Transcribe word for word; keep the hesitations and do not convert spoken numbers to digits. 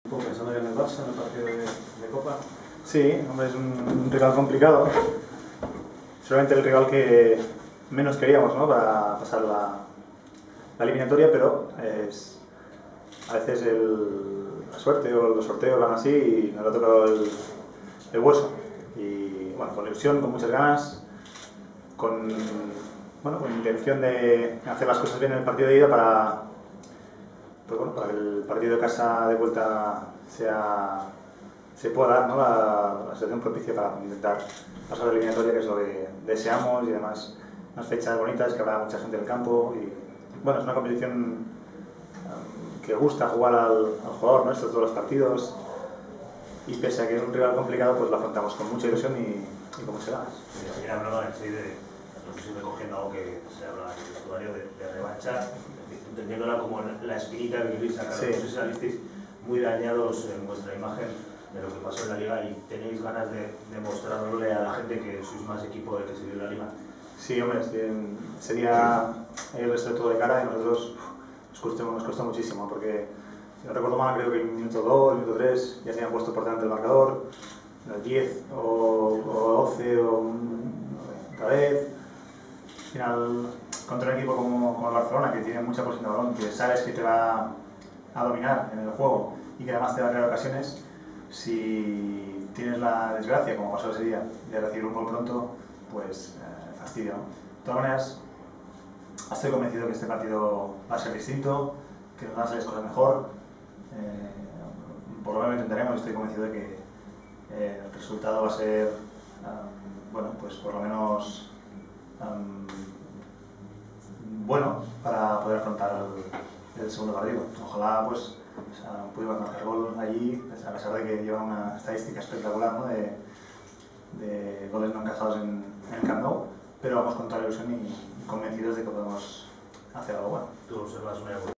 Pensando ya en el Barça, en el partido de, de Copa. Sí, hombre, es un, un rival complicado. Seguramente el rival que menos queríamos, ¿no?, para pasar la, la eliminatoria, pero es, a veces el, la suerte o los sorteos van así y nos ha tocado el, el hueso. Y bueno, con ilusión, con muchas ganas, con, bueno, con intención de hacer las cosas bien en el partido de ida para, pues bueno, para que el partido de casa de vuelta sea, se pueda dar, ¿no?, la, la situación propicia para intentar pasar la eliminatoria, que es lo que deseamos, y además unas fechas bonitas, que habrá mucha gente en el campo. Y bueno, es una competición um, que gusta jugar al, al jugador, ¿no?, estos todos los partidos, y pese a que es un rival complicado, pues lo afrontamos con mucha ilusión y, y con muchas ganas. Ayer hablaba en sí de, no sé si recogiendo algo que se habla en el vestuario, de, de revancha, entendiéndola como la espinita que queréis sacar. Sí. No sé si salisteis muy dañados en vuestra imagen de lo que pasó en la Liga y tenéis ganas de demostrarle a la gente que sois más equipo del que se vio en la Liga. Sí, hombre, sería el resto de todo de cara, y nosotros nos costó, nos costó muchísimo, porque si no recuerdo mal, creo que en el minuto dos, minuto tres ya se habían puesto por delante el marcador, en el diez o, o doce o otra vez. Al final, contra un equipo como, como el Barcelona, que tiene mucha posición de balón, que sabes que te va a dominar en el juego y que además te va a crear ocasiones, si tienes la desgracia, como pasó ese día, de recibir un gol pronto, pues eh, fastidio, ¿no? De todas maneras, estoy convencido que este partido va a ser distinto, que nos van a salir las cosas mejor. Eh, por lo menos lo intentaremos, y estoy convencido de que eh, el resultado va a ser, um, bueno, pues por lo menos um, bueno para poder afrontar el, el segundo partido. Ojalá pues o sea, pudiéramos marcar gol allí, a pesar de que lleva una estadística espectacular, ¿no?, de, de goles no encajados en, en el Camp Nou, pero vamos con toda la ilusión y, y convencido